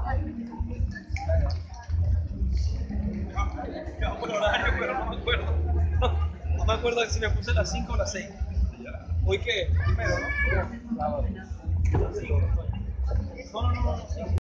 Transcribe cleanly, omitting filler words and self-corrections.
Quedamos por horario, pero no me acuerdo. No me acuerdo si me puse las 5 o las 6. ¿Hoy qué? Primero, ¿no? Sábado. Las 5. No, no, no, no, no, 5.